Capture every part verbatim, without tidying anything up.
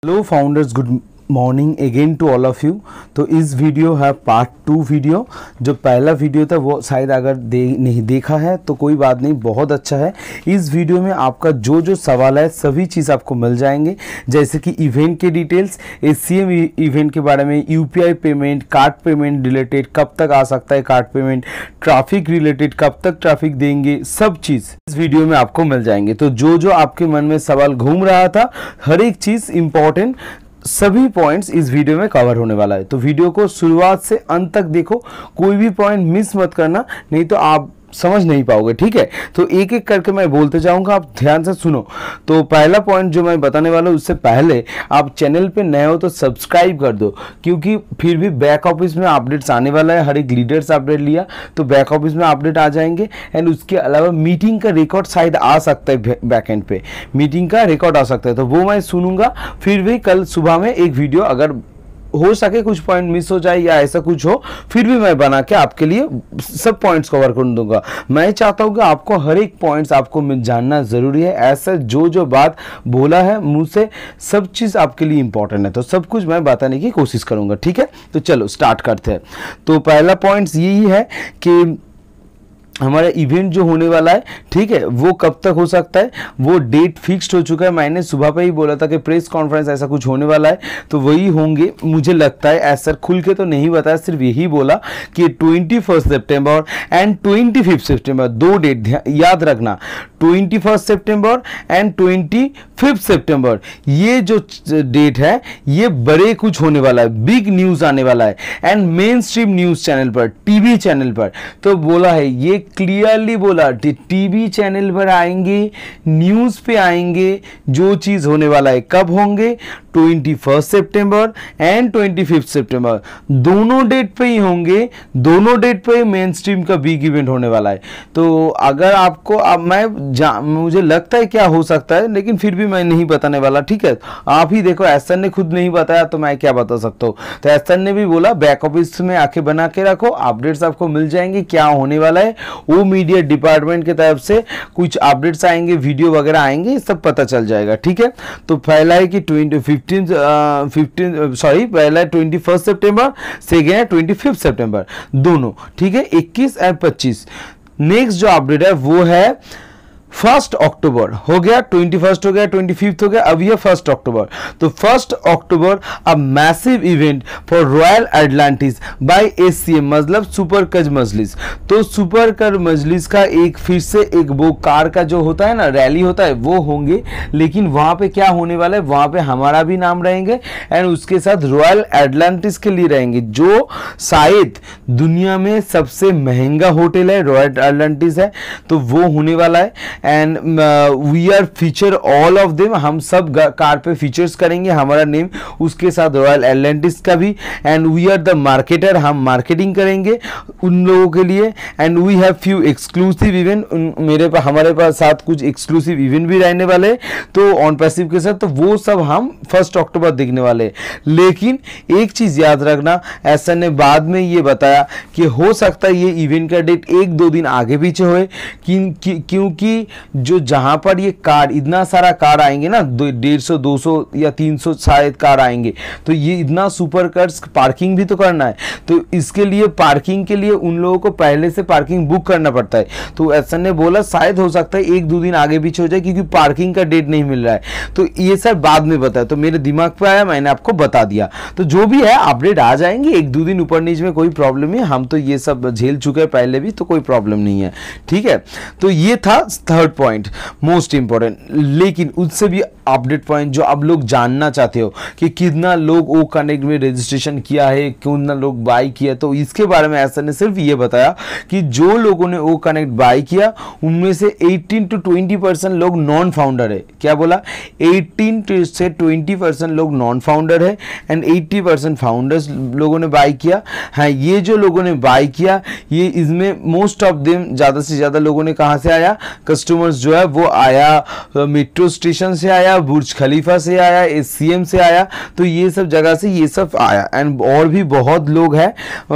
Hello founders, good morning again to all of you. तो इस video है part two video. जो पहला वीडियो था वो शायद अगर दे नहीं देखा है तो कोई बात नहीं, बहुत अच्छा है। इस वीडियो में आपका जो जो सवाल है सभी चीज़ आपको मिल जाएंगे, जैसे कि इवेंट के डिटेल्स, एससीएम इवेंट के बारे में, UPI payment, card payment related कब तक आ सकता है कार्ड पेमेंट, ट्रैफिक रिलेटेड कब तक ट्रैफिक देंगे, सब चीज़ इस वीडियो में आपको मिल जाएंगे। तो जो जो आपके मन में सवाल घूम रहा था, हर एक चीज़ इंपॉर्टेंट सभी पॉइंट्स इस वीडियो में कवर होने वाला है। तो वीडियो को शुरुआत से अंत तक देखो, कोई भी पॉइंट मिस मत करना, नहीं तो आप समझ नहीं पाओगे। ठीक है, तो एक एक करके मैं बोलते जाऊंगा, आप ध्यान से सुनो। तो पहला पॉइंट जो मैं बताने वाला हूँ, उससे पहले आप चैनल पे नए हो तो सब्सक्राइब कर दो, क्योंकि फिर भी बैक ऑफिस में अपडेट्स आने वाला है। हर एक लीडर से अपडेट लिया तो बैक ऑफिस में अपडेट आ जाएंगे। एंड उसके अलावा मीटिंग का रिकॉर्ड शायद आ सकता है, बैक एंड पे मीटिंग का रिकॉर्ड आ सकता है, तो वो मैं सुनूंगा। फिर भी कल सुबह में एक वीडियो, अगर हो सके कुछ पॉइंट मिस हो जाए या ऐसा कुछ हो, फिर भी मैं बना के आपके लिए सब पॉइंट्स कवर कर दूंगा। मैं चाहता हूं कि आपको हर एक पॉइंट्स आपको जानना जरूरी है। ऐसा जो जो बात बोला है मुंह से, सब चीज़ आपके लिए इंपॉर्टेंट है, तो सब कुछ मैं बताने की कोशिश करूंगा। ठीक है, तो चलो स्टार्ट करते हैं। तो पहला पॉइंट्स यही है कि हमारा इवेंट जो होने वाला है, ठीक है, वो कब तक हो सकता है, वो डेट फिक्स्ड हो चुका है। मैंने सुबह पे ही बोला था कि प्रेस कॉन्फ्रेंस ऐसा कुछ होने वाला है, तो वही होंगे मुझे लगता है। ऐसा खुल के तो नहीं बताया, सिर्फ यही बोला कि twenty first September and twenty fifth September, दो डेट याद रखना, twenty first September and twenty fifth September, ये जो डेट है ये बड़े कुछ होने वाला है, बिग न्यूज आने वाला है। And main stream news channel पर, टीवी चैनल पर, तो बोला है, ये क्लियरली बोला, टीवी चैनल पर आएंगे, न्यूज पे आएंगे, जो चीज होने वाला है। कब होंगे? Twenty first September and twenty fifth September, दोनों डेट पे ही होंगे। दोनों डेट पे मेन स्ट्रीम का बिग इवेंट होने वाला है। तो अगर आपको, अब मैं मुझे लगता है क्या हो सकता है, लेकिन फिर भी मैं नहीं बताने वाला। ठीक है, आप ही देखो, एसएन ने खुद नहीं बताया तो मैं क्या बता सकता हूँ। तो एसएन ने भी बोला बैक ऑफिस में आके बना के रखो, अपडेट्स आपको मिल जाएंगे क्या होने वाला है। वो मीडिया डिपार्टमेंट की तरफ से कुछ अपडेट्स आएंगे, वीडियो वगैरह आएंगे, सब पता चल जाएगा। ठीक है, तो पहला है कि ट्वेंटी फिफ्टीन फिफ्टीन सॉरी पहला है ट्वेंटी फर्स्ट सेप्टेम्बर, सेकेंड है ट्वेंटी फिफ्थ सेप्टेम्बर, दोनों। ठीक है, इक्कीस और पच्चीस। नेक्स्ट जो अपडेट है वो है फर्स्ट अक्टूबर। हो गया, ट्वेंटी फर्स्ट हो गया, ट्वेंटी फिफ्थ हो गया, अब ये फर्स्ट अक्टूबर। तो first October a massive event for royal Atlantis by SCM, मतलब सुपर कज मजलिस। तो सुपर कज मजलिस का एक फिर से एक वो कार का जो होता है ना, रैली होता है, वो होंगे। लेकिन वहां पे क्या होने वाला है, वहां पे हमारा भी नाम रहेंगे एंड उसके साथ रॉयल एटलांटिस के लिए रहेंगे, जो शायद दुनिया में सबसे महंगा होटल है, रॉयल एटलांटिस है। तो वो होने वाला है and we are feature all of them, हम सब कार पे फीचर्स करेंगे, हमारा नेम उसके साथ रॉयल एटलांटिस का भी। And we are the marketer, हम मार्केटिंग करेंगे उन लोगों के लिए। And we have few exclusive event, मेरे पास हमारे पास साथ कुछ एक्सक्लूसिव इवेंट भी रहने वाले, तो ऑन पैसिव के साथ, तो वो सब हम फर्स्ट अक्टूबर देखने वाले। लेकिन एक चीज याद रखना, ऐसा ने बाद में ये बताया कि हो सकता है ये इवेंट का डेट एक दो दिन आगे पीछे होए, क्योंकि जो जहां पर ये कार, इतना सारा कार आएंगे ना, डेढ़ सौ दो सौ या तीन सौ शायद कार आएंगे, तो ये इतना सुपर कार्स पार्किंग भी तो करना है। तो इसके लिए पार्किंग के लिए उन लोगों को पहले से पार्किंग बुक करना पड़ता है। तो ऐसा ने बोला शायद हो सकता है एक दो दिन आगे पीछे हो जाए, क्योंकि पार्किंग का डेट नहीं मिल रहा है। तो ये सब बाद में बताया, तो मेरे दिमाग पे आया, मैंने आपको बता दिया। तो जो भी है अपडेट आ जाएंगे, एक दो दिन ऊपर नीचे में कोई प्रॉब्लम नहीं, हम तो ये सब झेल चुके हैं पहले भी, तो कोई प्रॉब्लम नहीं है। ठीक है, तो ये था थर्ड पॉइंट, मोस्ट इंपॉर्टेंट। लेकिन उससे भी अपडेट पॉइंट जो आप लोग जानना चाहते हो कि कितना लोग ओ कनेक्ट में रजिस्ट्रेशन किया है, कितना लोग बाय किया, तो इसके बारे में ऐसा ने सिर्फ ये बताया कि जो लोगों ने ओ कनेक्ट बाय किया उनमें से एटीन टू ट्वेंटी परसेंट लोग नॉन फाउंडर है। क्या बोला? एटीन से ट्वेंटी परसेंट लोग नॉन फाउंडर है एंड एट्टी परसेंट फाउंडर्स लोगों ने बाय किया। हाँ, ये जो लोगों ने बाय किया, ये इसमें मोस्ट ऑफ देम, ज्यादा से ज्यादा लोगों ने कहां से आया, कस्टमर्स जो है वो आया मेट्रो स्टेशन से आया, आया, बुर्ज खलीफा से आया, एस सी एम से आया, तो ये सब जगह से ये सब आया। एंड और भी बहुत लोग हैं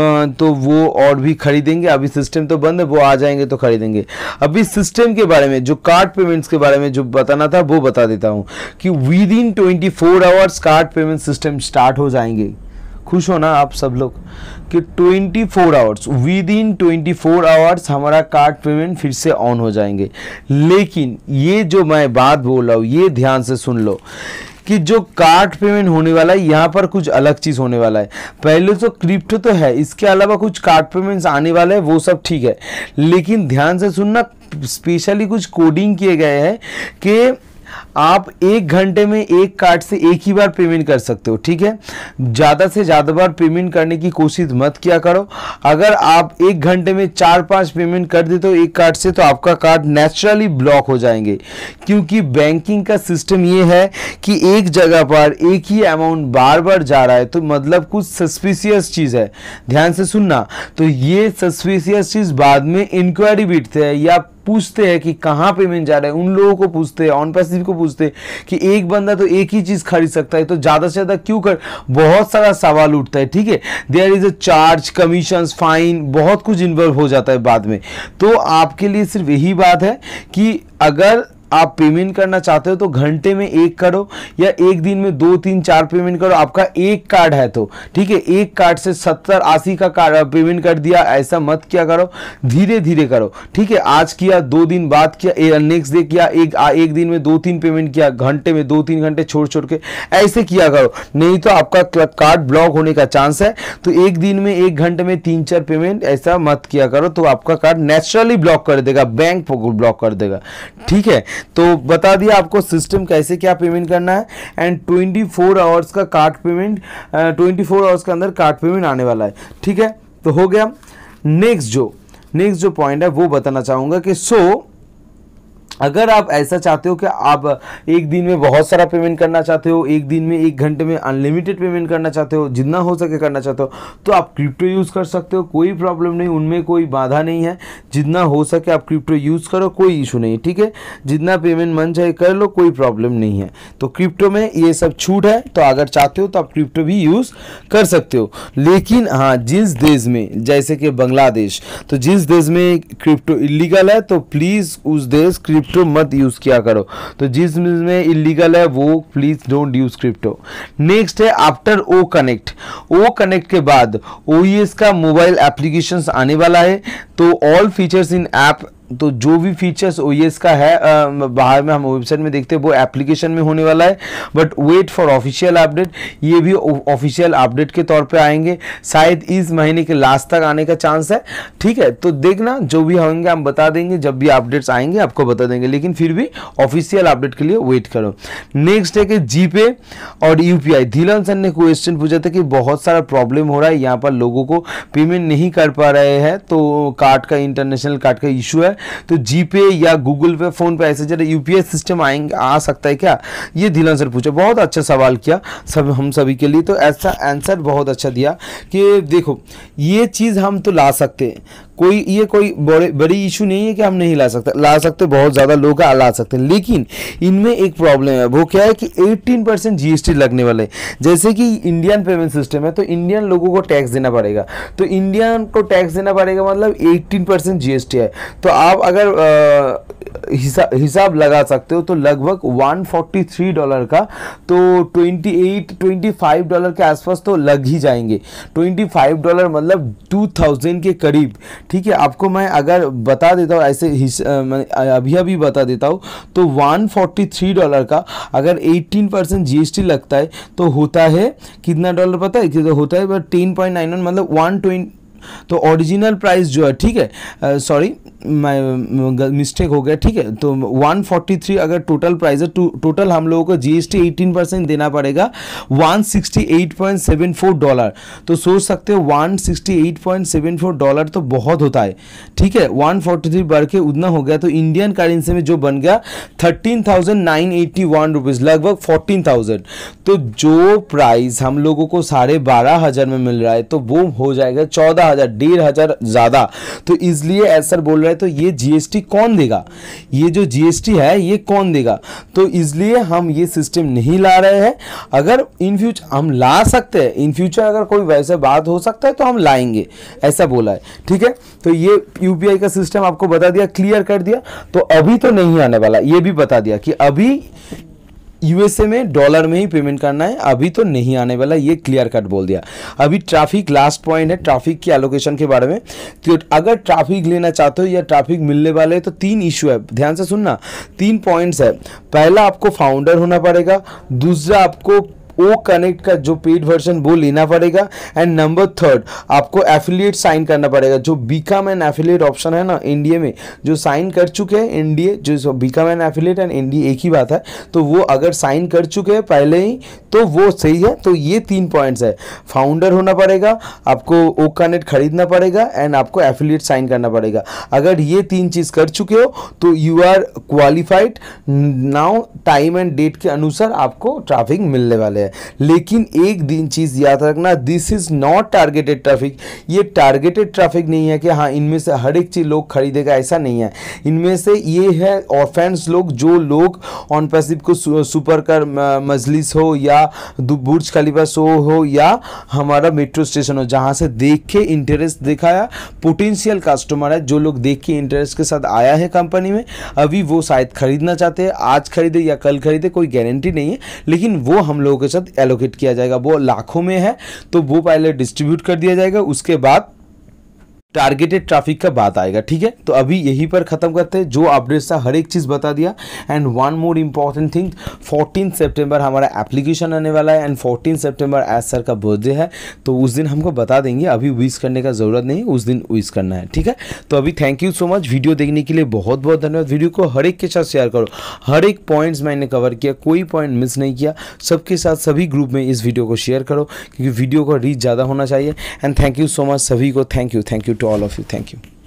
तो वो और भी खरीदेंगे। अभी सिस्टम तो बंद है, वो आ जाएंगे तो खरीदेंगे। अभी सिस्टम के बारे में, जो कार्ड पेमेंट्स के बारे में जो बताना था वो बता देता हूँ कि within twenty four hours card payment system start हो जाएंगे। खुश हो ना आप सब लोग कि twenty four hours, within twenty four hours हमारा कार्ड पेमेंट फिर से ऑन हो जाएंगे। लेकिन ये जो मैं बात बोल रहा हूँ ये ध्यान से सुन लो कि जो कार्ड पेमेंट होने वाला है यहाँ पर कुछ अलग चीज होने वाला है। पहले तो क्रिप्टो तो है, इसके अलावा कुछ कार्ड पेमेंट्स आने वाले हैं, वो सब ठीक है, लेकिन ध्यान से सुनना, स्पेशली कुछ कोडिंग किए गए हैं कि आप एक घंटे में एक कार्ड से एक ही बार पेमेंट कर सकते हो, ठीक है। ज़्यादा से ज़्यादा बार पेमेंट करने की कोशिश मत किया करो। अगर आप एक घंटे में चार पांच पेमेंट कर देते हो एक कार्ड से तो आपका कार्ड नेचुरली ब्लॉक हो जाएंगे, क्योंकि बैंकिंग का सिस्टम ये है कि एक जगह पर एक ही अमाउंट बार बार जा रहा है, तो मतलब कुछ सस्पिशियस चीज़ है। ध्यान से सुनना, तो ये सस्पिशियस चीज़ बाद में इंक्वायरी बिठते हैं या पूछते हैं कि कहाँ पेमेंट जा रहा है, उन लोगों को पूछते हैं, ऑन पैसिव को पूछते हैं कि एक बंदा तो एक ही चीज खरीद सकता है तो ज्यादा से ज्यादा क्यों कर, बहुत सारा सवाल उठता है, ठीक है। There is a charge, commission, fine, बहुत कुछ इन्वॉल्व हो जाता है बाद में। तो आपके लिए सिर्फ यही बात है कि अगर आप पेमेंट करना चाहते हो तो घंटे में एक करो या एक दिन में दो तीन चार पेमेंट करो। आपका एक कार्ड है तो ठीक है, एक कार्ड से सत्तर अस्सी का कार्ड पेमेंट कर दिया, ऐसा मत किया करो, धीरे धीरे करो, ठीक है। आज किया, दो दिन बाद किया, नेक्स्ट डे किया, एक एक दिन में दो तीन पेमेंट किया, घंटे में दो तीन घंटे छोड़ छोड़ के ऐसे किया करो, नहीं तो आपका कार्ड ब्लॉक होने का चांस है। तो एक दिन में एक घंटे में तीन चार पेमेंट ऐसा मत किया करो, तो आपका कार्ड नेचुरली ब्लॉक कर देगा, बैंक ब्लॉक कर देगा, ठीक है। तो बता दिया आपको सिस्टम कैसे क्या पेमेंट करना है। एंड ट्वेंटी फोर आवर्स का card payment, twenty four hours के अंदर कार्ड पेमेंट आने वाला है, ठीक है। तो हो गया। नेक्स्ट जो नेक्स्ट जो पॉइंट है वो बताना चाहूंगा कि सो अगर आप ऐसा चाहते हो कि आप एक दिन में बहुत सारा पेमेंट करना चाहते हो, एक दिन में एक घंटे में अनलिमिटेड पेमेंट करना चाहते हो, जितना हो सके करना चाहते हो, तो आप क्रिप्टो यूज़ कर सकते हो, कोई प्रॉब्लम नहीं, उनमें कोई बाधा नहीं है। जितना हो सके आप क्रिप्टो यूज़ करो, कोई इशू नहीं, ठीक है। जितना पेमेंट मन चाहे कर लो, कोई प्रॉब्लम नहीं है। तो क्रिप्टो में ये सब छूट है, तो अगर चाहते हो तो आप क्रिप्टो भी यूज़ कर सकते हो। लेकिन हाँ, जिस देश में, जैसे कि बांग्लादेश, तो जिस देश में क्रिप्टो इलीगल है तो प्लीज़ उस देश क्रिप्टो मत यूज किया करो। तो जिस में इलीगल है वो please don't use crypto. Next है after O connect. O connect के बाद ओईएस का मोबाइल एप्लीकेशंस आने वाला है। तो ऑल फीचर्स इन ऐप, तो जो भी फीचर्स ओईएस का है आ, बाहर में हम वेबसाइट में देखते हैं वो एप्लीकेशन में होने वाला है। But wait for official update, ये भी ऑफिशियल अपडेट के तौर पे आएंगे, शायद इस महीने के लास्ट तक आने का चांस है, ठीक है। तो देखना, जो भी होंगे हम बता देंगे, जब भी अपडेट्स आएंगे आपको बता देंगे, लेकिन फिर भी ऑफिशियल अपडेट के लिए वेट करो। नेक्स्ट है कि जीपे और यूपीआई। धीलन सर ने क्वेश्चन पूछा था कि बहुत सारा प्रॉब्लम हो रहा है, यहाँ पर लोगों को पेमेंट नहीं कर पा रहे हैं, तो कार्ड का, इंटरनेशनल कार्ड का इशू है। तो जीपे या गूगल पे, फोन पे, ऐसे जरा यूपीआई सिस्टम आएंगे, आ सकता है क्या, ये धीलन सर पूछा। बहुत अच्छा सवाल किया सब हम सभी के लिए, तो ऐसा आंसर बहुत अच्छा दिया कि देखो ये चीज़ हम तो ला सकते हैं, कोई ये कोई बड़े बड़ी इशू नहीं है कि हम नहीं ला सकते, ला सकते, बहुत ज़्यादा लोग ला सकते हैं। लेकिन इनमें एक प्रॉब्लम है, वो क्या है कि अठारह परसेंट जीएसटी लगने वाले। जैसे कि इंडियन पेमेंट सिस्टम है तो इंडियन लोगों को टैक्स देना पड़ेगा, तो इंडियन को टैक्स देना पड़ेगा, मतलब अठारह परसेंट जीएसटी है। तो आप अगर हिसाब हिसाब लगा सकते हो तो लगभग एक सौ तैंतालीस डॉलर का, तो अट्ठाईस पच्चीस डॉलर के आसपास तो लग ही जाएंगे। पच्चीस डॉलर मतलब दो हज़ार के करीब, ठीक है। आपको मैं अगर बता देता हूँ ऐसे मैं अभी अभी बता देता हूँ, तो एक सौ तैंतालीस डॉलर का अगर अठारह परसेंट जीएसटी लगता है तो होता है कितना डॉलर पता है, कि तो होता है टेन पॉइंट नाइन वन, मतलब वन ट्वेंटी। तो ओरिजिनल प्राइस जो है, ठीक है, सॉरी मैं मिस्टेक हो गया, ठीक है। तो एक सौ तैंतालीस अगर टोटल प्राइस है, टोटल हम लोगों को जीएसटी अठारह परसेंट देना पड़ेगा, एक सौ अड़सठ पॉइंट सात चार डॉलर। तो सोच सकते हो एक सौ अड़सठ पॉइंट सात चार डॉलर तो बहुत होता है, ठीक है। एक सौ तैंतालीस बढ़ के उतना हो गया, तो इंडियन करेंसी में जो बन गया thirteen thousand nine eighty one rupees, लगभग फोर्टीन थाउजेंड। तो जो प्राइस हम लोगों को साढ़े बारह हज़ार में मिल रहा है तो वो हो जाएगा चौदह हज़ार, डेढ़ हज़ार ज़्यादा। तो इसलिए ऐसा बोल रहा है तो ये जीएसटी कौन देगा, ये जो जीएसटी है ये कौन देगा। तो इसलिए हम ये सिस्टम नहीं ला रहे हैं। अगर इन फ्यूचर हम ला सकते हैं, इन फ्यूचर अगर कोई वैसे बात हो सकता है तो हम लाएंगे, ऐसा बोला है। ठीक है, तो ये यूपीआई का सिस्टम आपको बता दिया, क्लियर कर दिया। तो अभी तो नहीं आने वाला, ये भी बता दिया कि अभी यूएसए में डॉलर में ही पेमेंट करना है, अभी तो नहीं आने वाला, ये क्लियर कट बोल दिया। अभी ट्रैफिक लास्ट पॉइंट है, ट्रैफिक की एलोकेशन के बारे में। तो अगर ट्रैफिक लेना चाहते हो या ट्रैफिक मिलने वाले हैं तो तीन इशू है, ध्यान से सुनना, तीन पॉइंट्स है। पहला आपको फाउंडर होना पड़ेगा, दूसरा आपको ओ कनेक्ट का जो पेड वर्जन वो लेना पड़ेगा, एंड नंबर थर्ड आपको एफिलिएट साइन करना पड़ेगा। जो बिकम एन एफिलिएट ऑप्शन है ना इंडिया में, जो साइन कर चुके हैं इंडिया, जो become an affiliate and India एक ही बात है, तो वो अगर साइन कर चुके हैं पहले ही तो वो सही है। तो ये तीन पॉइंट्स है, फाउंडर होना पड़ेगा, आपको ओ कनेक्ट खरीदना पड़ेगा, एंड आपको एफिलिएट साइन करना पड़ेगा। अगर ये तीन चीज़ कर चुके हो तो you are qualified. Now time and date के अनुसार आपको ट्रैफिक मिलने वाले हैं। लेकिन एक दिन चीज याद रखना, this is not targeted traffic. ये टारगेटेड ट्रैफिक नहीं है कि हाँ इनमें से हर एक चीज लोग खरीदेगा, ऐसा नहीं है। इनमें से ये है ऑर्फेंस लोग, जो लोग ऑन पैसिव को सुपर कार मजलिस हो या बुर्ज खलीफा शो हो या हमारा मेट्रो स्टेशन हो, जहां से देख के इंटरेस्ट दिखाया, पोटेंशियल कस्टमर है, जो लोग देख के इंटरेस्ट के साथ आया है कंपनी में, अभी वो शायद खरीदना चाहते हैं, आज खरीदे या कल खरीदे कोई गारंटी नहीं है, लेकिन वो हम लोगों के साथ एलोकेट किया जाएगा। वो लाखों में है तो वो पहले डिस्ट्रीब्यूट कर दिया जाएगा, उसके बाद टारगेटेड ट्रैफिक का बात आएगा। ठीक है, तो अभी यहीं पर खत्म करते हैं, जो अपडेट्स था हर एक चीज़ बता दिया। And one more important thing, fourteen सितंबर हमारा एप्लीकेशन आने वाला है, एंड फोर्टीन सितंबर एज सर का बर्थडे है, तो उस दिन हमको बता देंगे, अभी विश करने का ज़रूरत नहीं, उस दिन विश करना है। ठीक है, तो अभी thank you so much, video देखने के लिए बहुत बहुत धन्यवाद। वीडियो को हर एक के साथ शेयर करो, हर एक पॉइंट्स मैंने कवर किया, कोई पॉइंट मिस नहीं किया, सबके साथ सभी ग्रुप में इस वीडियो को शेयर करो, क्योंकि वीडियो को रीच ज़्यादा होना चाहिए। And thank you so much सभी को, thank you thank you to all of you, thank you.